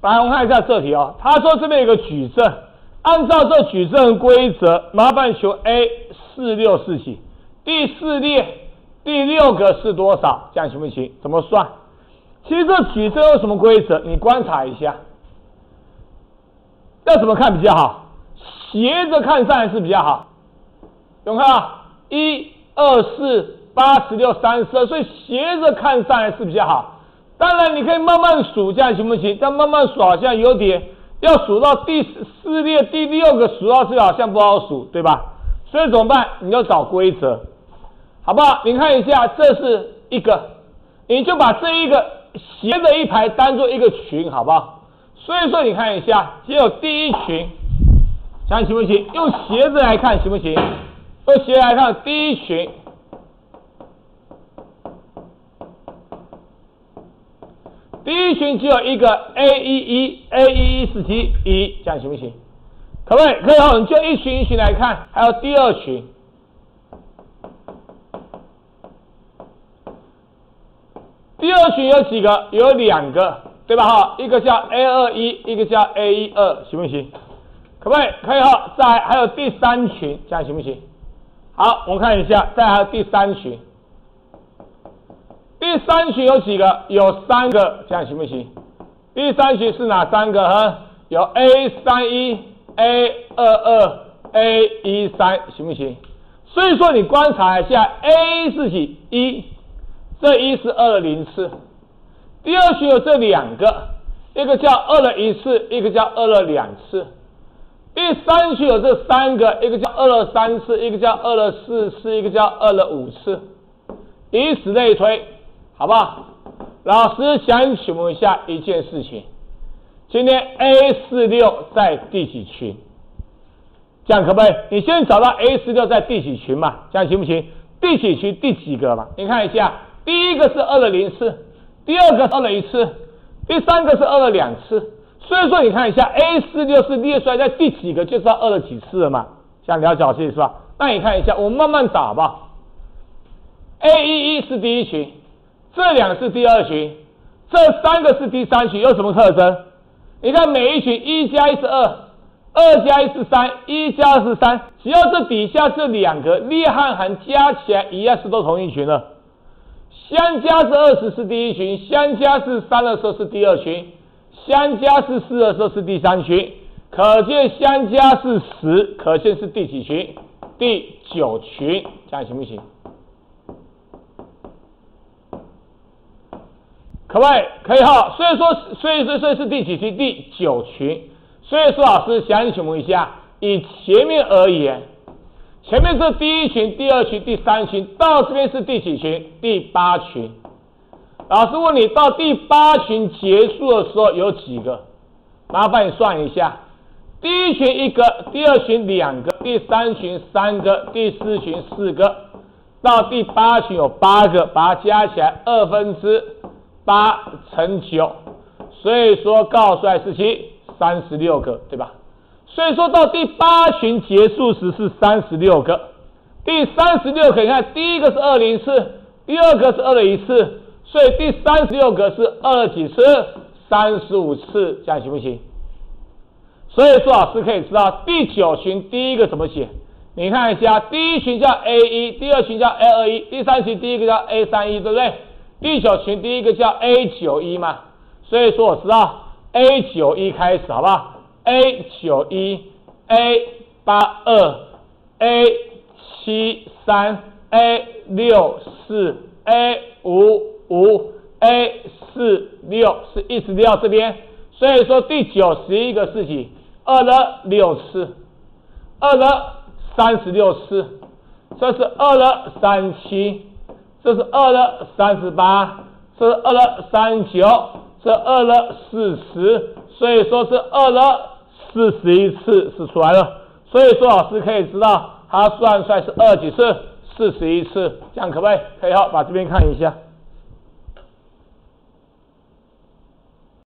来，我们看一下这题哦。他说这边有个矩阵，按照这矩阵规则，麻烦求 A4647，第4列第6个是多少？这样行不行？怎么算？其实这矩阵有什么规则？你观察一下，要怎么看比较好？斜着看上来是比较好。有没有看到？1、2、4、8、16、32，所以斜着看上来是比较好。当然，你可以慢慢数，这样行不行？但慢慢数好像有点，要数到第4列第6个数到这好像不好数，对吧？所以怎么办？你要找规则，好不好？你看一下，这是一个，你就把这一个斜的一排当做一个群，好不好？所以说你看一下，只有第一群，这样行不行？用斜着来看行不行？用斜着来看第一群。第一群只有一个 A11，A1147，1，这样行不行？可不可以？可以后你就一群一群来看，还有第二群。第二群有几个？有2个，对吧？哈，一个叫 A21，一个叫 A12，行不行？可不可以？可以哈。再来还有第3群，这样行不行？好，我们看一下，再来还有第3群。第3群有几个？有3个，这样行不行？第3群是哪3个？有 A31、A22、A13，行不行？所以说你观察一下 ，A 是几？1，这1是2的0次。第二群有这2个，一个叫2的1次，一个叫2的2次。第3群有这3个，一个叫2的3次，一个叫2的4次，一个叫2的5次，以此类推。好不好？老师想请问一下一件事情，今天 A46 在第几群？这样可不可以？你先找到 A46 在第几群嘛？这样行不行？第几群第几个嘛？你看一下，第一个是2的0次，第二个是2的1次，第3个是2的2次。所以说你看一下 A46 是列出来在第几个，就知道2的几次了嘛？这样了解是吧？那你看一下，我们慢慢找好不好 ？A11 是第一群。这2个是第2群，这3个是第3群，有什么特征？你看每一群1加1是2，2加1是3，1加2是3，只要这底下这2个列和函加起来一样是都同一群了。相加是20是第一群，相加是3的时候是第2群，相加是4的时候是第3群，可见相加是10，可见是第几群？第9群，这样行不行？可不可以？可以哈。所以是第几群？第9群。所以说老师想请问一下，以前面而言，前面是第一群、第2群、第3群，到这边是第几群？第8群。老师问你，到第8群结束的时候有几个？麻烦你算一下，第一群1个，第2群2个，第3群3个，第4群4个，到第8群有8个，把它加起来8/8乘9，所以说告诉来是36个，对吧？所以说到第8群结束时是36个，第36个你看第一个是2的0次，第二个是2的1次，所以第36个是2的几次？35次，这样行不行？所以说老师可以知道第9群第一个怎么写？你看一下，第一群叫 A1， 第二群叫 A21， 第3群第一个叫 A31， 对不对？第9群第一个叫 A91 嘛，所以说我知道 A91 开始，好不好 ？A9、A8、A64、A55、A46是一直到这边，所以说第91个是几？2的6次，2的36次，这是2的37。这是2的38，这是2的39，这2的40，所以说是2的41次是出来了。所以说老师可以知道它算出来是2几次？41次，这样可不可以？可以好，把这边看一下。